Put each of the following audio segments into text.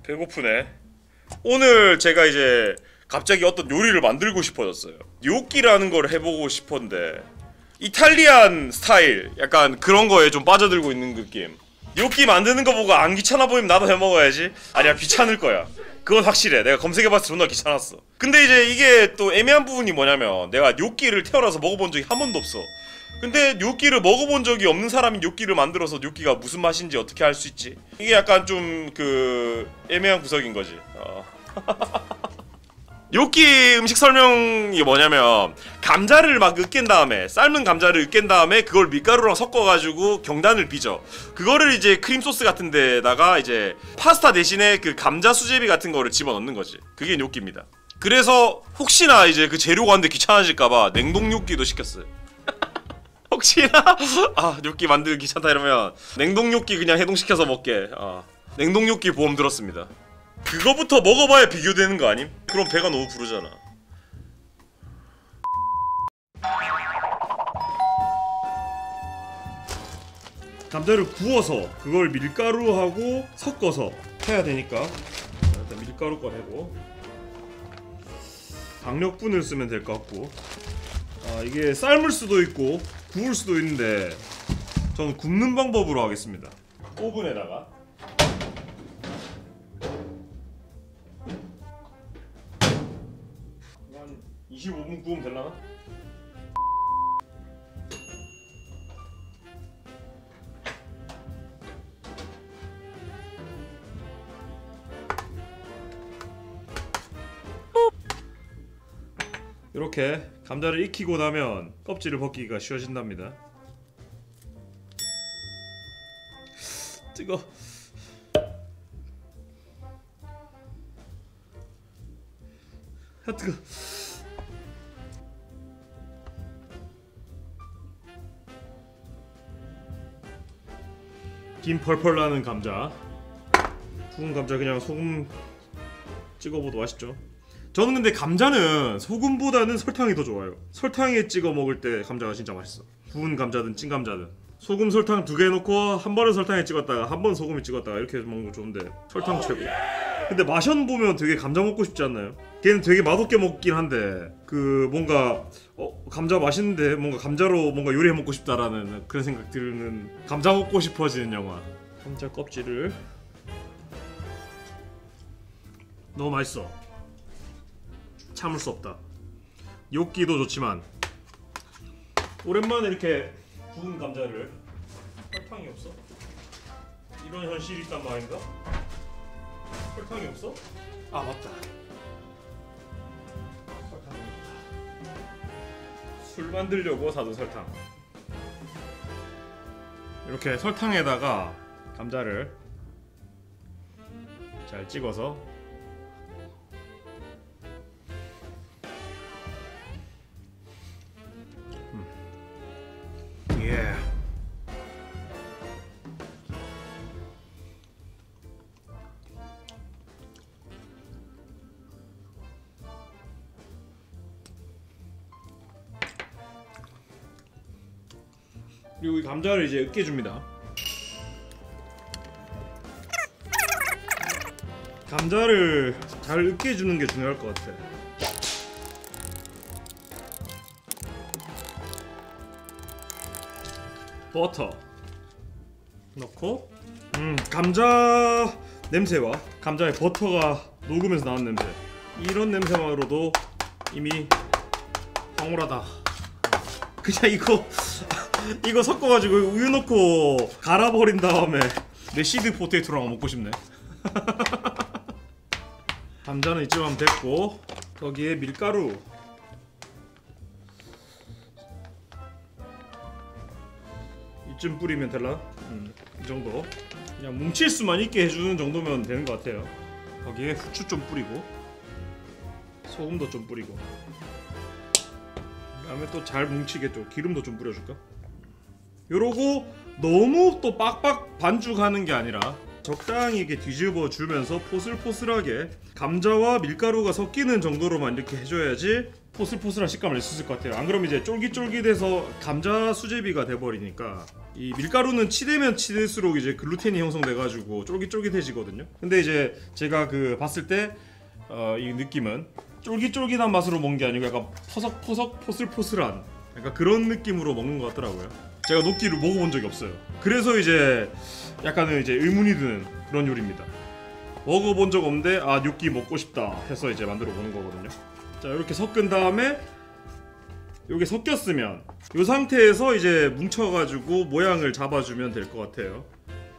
배고프네. 오늘 제가 이제 갑자기 어떤 요리를 만들고 싶어졌어요. 뇨끼라는 걸 해보고 싶었는데 이탈리안 스타일 약간 그런 거에 좀 빠져들고 있는 느낌. 뇨끼 만드는 거 보고 안 귀찮아 보이면 나도 해먹어야지. 아니야, 귀찮을 거야. 그건 확실해. 내가 검색해봤을 때 존나 귀찮았어. 근데 이제 이게 또 애매한 부분이 뭐냐면 내가 뇨끼를 태어나서 먹어본 적이 한 번도 없어. 근데 뇨끼를 먹어본 적이 없는 사람이 뇨끼를 만들어서 뇨끼가 무슨 맛인지 어떻게 알 수 있지? 이게 약간 좀 그 애매한 구석인 거지. 뇨끼 음식 설명이 뭐냐면 감자를 막 으깬 다음에, 삶은 감자를 으깬 다음에 그걸 밀가루랑 섞어가지고 경단을 빚어. 그거를 이제 크림 소스 같은 데다가 이제 파스타 대신에 그 감자 수제비 같은 거를 집어넣는 거지. 그게 뇨끼입니다. 그래서 혹시나 이제 그 재료 구하는데 귀찮아질까봐 냉동 뇨끼도 시켰어요. 혹시나 뇨끼 만들기 귀찮다 이러면 냉동 뇨끼 그냥 해동시켜서 먹게. 냉동 뇨끼 보험 들었습니다. 그거부터 먹어봐야 비교되는 거 아님? 그럼 배가 너무 부르잖아. 감자를 구워서 그걸 밀가루하고 섞어서 해야 되니까 일단 밀가루 꺼내고 박력분을 쓰면 될 것 같고, 이게 삶을 수도 있고 구울 수도 있는데 저는 굽는 방법으로 하겠습니다. 오븐에다가 한 25분 구우면 되려나? 이렇게 감자를 익히고 나면 껍질을 벗기기가 쉬워진답니다. 뜨거. 뜨거. 김 펄펄 나는 감자. 구운 감자 그냥 소금 찍어 먹어도 맛있죠. 저는 근데 감자는 소금보다는 설탕이 더 좋아요. 설탕에 찍어 먹을 때 감자가 진짜 맛있어. 구운 감자든 찐 감자든 소금 설탕 두 개 넣고 한 번은 설탕에 찍었다가 한 번 소금에 찍었다가 이렇게 먹는 거 좋은데 설탕 최고. 근데 마션 보면 되게 감자 먹고 싶지 않나요? 걔는 되게 맛없게 먹긴 한데 그 뭔가 감자 맛있는데 뭔가 감자로 뭔가 요리해 먹고 싶다라는 그런 생각 드는, 감자 먹고 싶어지는 영화. 감자 껍질을 너무 맛있어. 참을 수 없다. 뇨끼도 좋지만 오랜만에 이렇게 구운 감자를. 설탕이 없어? 이런 현실이 있단 말인가? 설탕이 없어? 아 맞다. 설탕이 없다. 술 만들려고 사둔 설탕. 이렇게 설탕에다가 감자를 잘 찍어서 그리고 이 감자를 이제 으깨줍니다. 감자를 잘 으깨주는 게 중요할 것 같아. 버터 넣고 감자 냄새와 감자에 버터가 녹으면서 나는 냄새, 이런 냄새만으로도 이미 황홀하다. 그냥 이거 섞어가지고 우유 넣고 갈아버린 다음에 메시드 포테이토랑 먹고 싶네. 감자는 이쯤 하면 됐고, 거기에 밀가루 이쯤 뿌리면 될라? 이 정도. 그냥 뭉칠 수만 있게 해주는 정도면 되는 것 같아요. 거기에 후추 좀 뿌리고 소금도 좀 뿌리고, 그 다음에 또 잘 뭉치게 또 기름도 좀 뿌려줄까? 요러고 너무 또 빡빡 반죽하는 게 아니라 적당히 이렇게 뒤집어 주면서 포슬포슬하게 감자와 밀가루가 섞이는 정도로만 이렇게 해줘야지 포슬포슬한 식감을 낼 수 있을 것 같아요. 안 그러면 이제 쫄깃쫄깃해서 감자 수제비가 돼버리니까 이 밀가루는 치대면 치댈수록 이제 글루텐이 형성돼가지고 쫄깃쫄깃해지거든요. 근데 이제 제가 그 봤을 때 이 느낌은 쫄깃쫄깃한 맛으로 먹는 게 아니고 약간 퍼석퍼석 포슬포슬한 약간 그런 느낌으로 먹는 것 같더라고요. 제가 뇨끼를 먹어본 적이 없어요. 그래서 이제 약간은 이제 의문이 드는 그런 요리입니다. 먹어본 적 없는데 아 뇨끼 먹고 싶다 해서 이제 만들어 보는 거거든요. 자 이렇게 섞은 다음에 요게 섞였으면 이 상태에서 이제 뭉쳐가지고 모양을 잡아주면 될 것 같아요.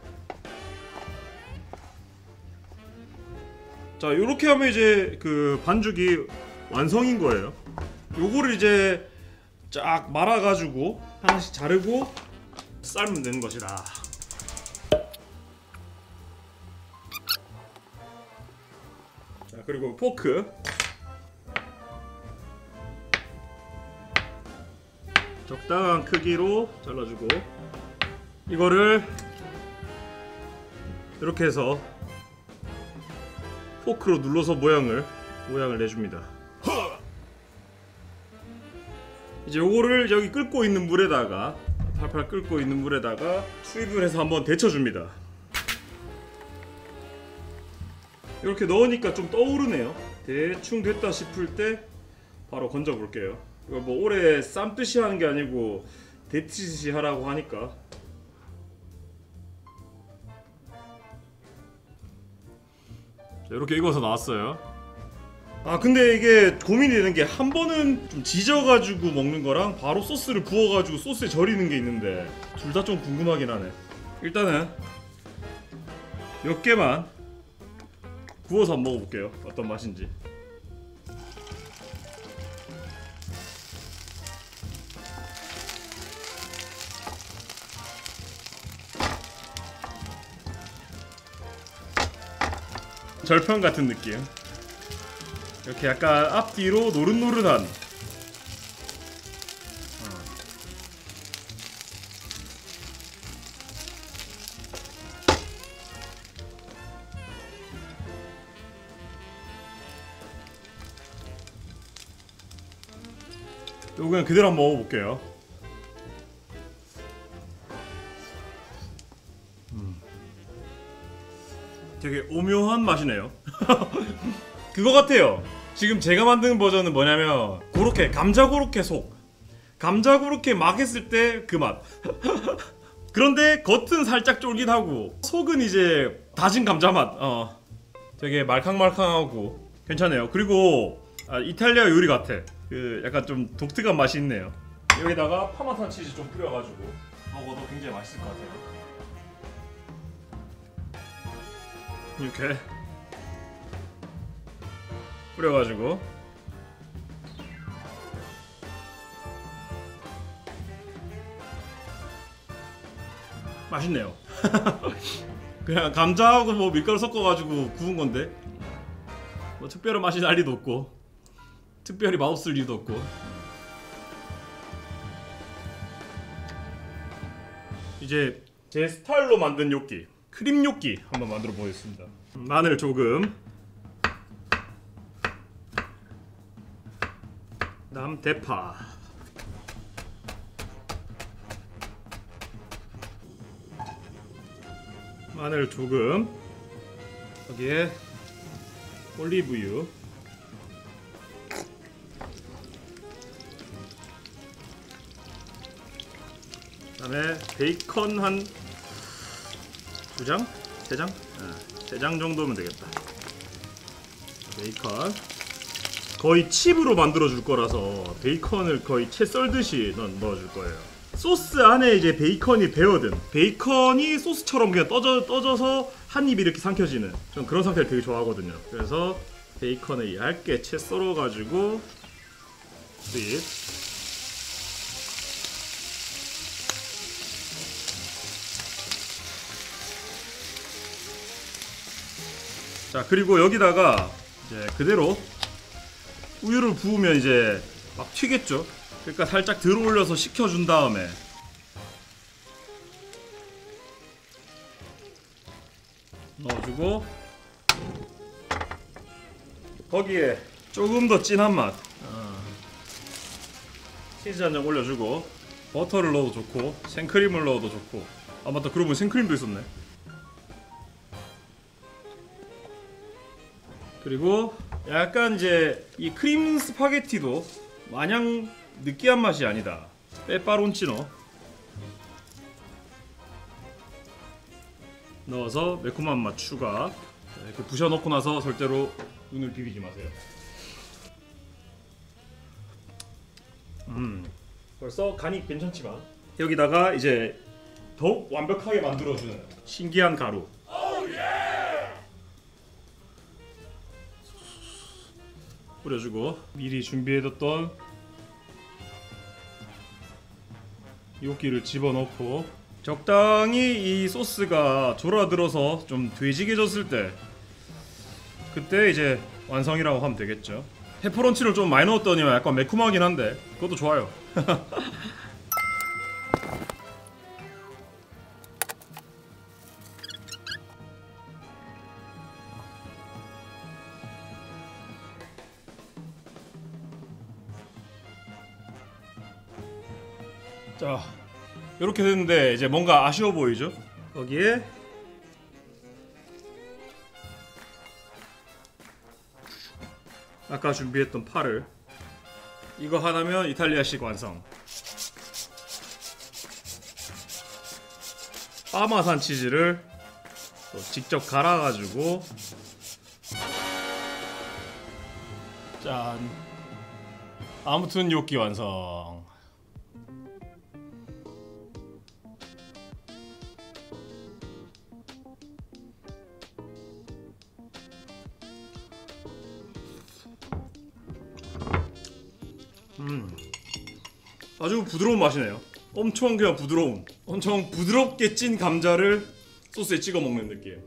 자 요렇게 하면 이제 그 반죽이 완성인 거예요. 요거를 이제 쫙 말아가지고 하나씩 자르고 삶으면 되는 것이다. 자 그리고 포크 적당한 크기로 잘라주고 이거를 이렇게 해서 포크로 눌러서 모양을 내줍니다. 이제 요거를 여기 끓고 있는 물에다가 팔팔 끓고 있는 물에다가 투입을 해서 한번 데쳐줍니다. 이렇게 넣으니까 좀 떠오르네요. 대충 됐다 싶을 때 바로 건져 볼게요. 이거 뭐 오래 삶듯이 하는 게 아니고 데치듯이 하라고 하니까. 자, 이렇게 익어서 나왔어요. 아 근데 이게 고민이 되는 게 한 번은 좀 지져가지고 먹는 거랑 바로 소스를 부어가지고 소스에 절이는 게 있는데 둘 다 좀 궁금하긴 하네. 일단은 몇 개만 구워서 한번 먹어볼게요. 어떤 맛인지. 절편 같은 느낌. 이렇게 약간 앞뒤로 노릇노릇한. 이거 그냥 그대로 한번 먹어볼게요. 되게 오묘한 맛이네요. 그거 같아요. 지금 제가 만드는 버전은 뭐냐면 고로케, 감자 고로케 속. 감자 고로케 막 했을 때 그 맛. 그런데 겉은 살짝 쫄깃하고 속은 이제 다진 감자 맛. 되게 말캉말캉하고 괜찮아요. 그리고 이탈리아 요리 같아. 그 약간 좀 독특한 맛이 있네요. 여기다가 파마산 치즈 좀 뿌려가지고 먹어도 굉장히 맛있을 것 같아요. 이렇게 뿌려가지고 맛있네요. 그냥 감자하고 뭐 밀가루 섞어가지고 구운 건데 뭐 특별한 맛이 날 리도 없고 특별히 맛없을 리도 없고. 이제 제 스타일로 만든 뇨끼, 크림 뇨끼 한번 만들어 보겠습니다. 마늘 조금, 그다음 대파, 마늘 조금, 여기에 올리브유, 그다음에 베이컨 한 2장? 3장? 3장 정도면 되겠다. 베이컨 거의 칩으로 만들어 줄 거라서 베이컨을 거의 채 썰듯이 넣어 줄 거예요. 소스 안에 이제 베이컨이 배어든, 베이컨이 소스처럼 그냥 떠져서 한 입이 이렇게 삼켜지는, 전 그런 상태를 되게 좋아하거든요. 그래서 베이컨을 얇게 채 썰어 가지고 투입. 자, 그리고 여기다가 이제 그대로 우유를 부으면 이제 막 튀겠죠. 그러니까 살짝 들어 올려서 식혀준 다음에 넣어주고 거기에 조금 더 진한 맛 치즈 한 장 올려주고 버터를 넣어도 좋고 생크림을 넣어도 좋고. 아 맞다, 그러고 보니 생크림도 있었네. 그리고 약간 이제 이 크림 스파게티도 마냥 느끼한 맛이 아니다. 페빠론치노 넣어서 매콤한 맛 추가. 이렇게 부셔 넣고 나서 절대로 눈을 비비지 마세요. 벌써 간이 괜찮지만 여기다가 이제 더욱 완벽하게 만들어주는 신기한 가루. 뿌려주고 미리 준비해뒀던 요끼를 집어넣고 적당히 이 소스가 졸아들어서 좀 되지게졌을 때 그때 이제 완성이라고 하면 되겠죠. 페퍼론치를 좀 많이 넣었더니 약간 매콤하긴 한데 그것도 좋아요. 자, 이렇게 됐는데 이제 뭔가 아쉬워 보이죠? 거기에 아까 준비했던 파를, 이거 하나면 이탈리아식 완성. 파마산 치즈를 또 직접 갈아가지고 짠. 아무튼 요끼 완성. 아주 부드러운 맛이네요. 엄청 그냥 부드러운, 엄청 부드럽게 찐 감자를 소스에 찍어 먹는 느낌.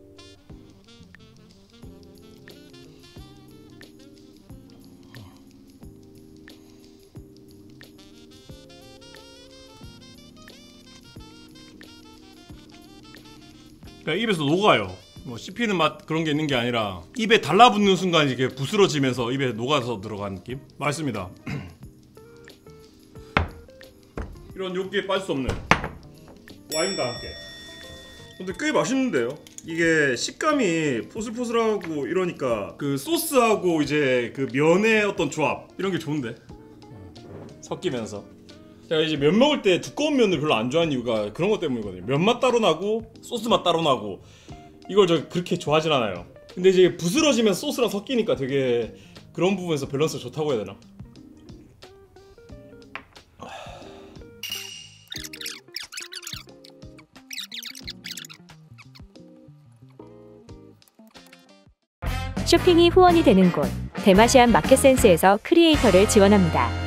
그냥 입에서 녹아요. 뭐 씹히는 맛 그런 게 있는 게 아니라 입에 달라붙는 순간 이게 부스러지면서 입에 녹아서 들어간 느낌? 맛있습니다. 이런 요기에 빠질 수 없는 와인과 함께. 근데 꽤 맛있는데요? 이게 식감이 포슬포슬하고 이러니까 그 소스하고 이제 그 면의 어떤 조합 이런 게 좋은데? 섞이면서. 제가 이제 면 먹을 때 두꺼운 면을 별로 안 좋아하는 이유가 그런 것 때문이거든요. 면맛 따로 나고 소스 맛 따로 나고 이걸 저 그렇게 좋아하진 않아요. 근데 이제 부스러지면 소스랑 섞이니까 되게 그런 부분에서 밸런스가 좋다고 해야 되나? 쇼핑이 후원이 되는 곳 대마시안 마켓센스에서 크리에이터를 지원합니다.